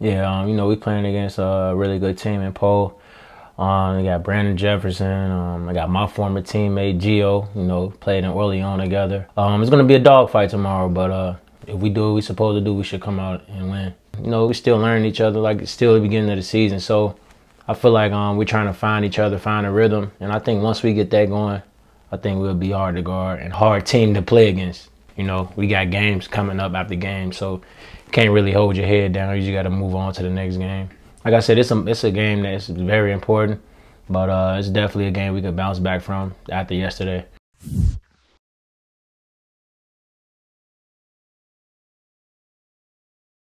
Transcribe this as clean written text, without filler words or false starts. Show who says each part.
Speaker 1: Yeah, you know, we playing against a really good team in Poe. I got Brandon Jefferson. I got my former teammate Gio. You know, played in Orleans together. It's gonna be a dogfight tomorrow, but if we do what we're supposed to do, we should come out and win. You know, we still learning each other. Like it's still the beginning of the season, so I feel like we're trying to find each other, find a rhythm, and I think once we get that going, I think we'll be hard to guard and hard team to play against. You know, we got games coming up after games, so you can't really hold your head down. You just got to move on to the next game. Like I said, it's a game that's very important, but it's definitely a game we could bounce back from after yesterday.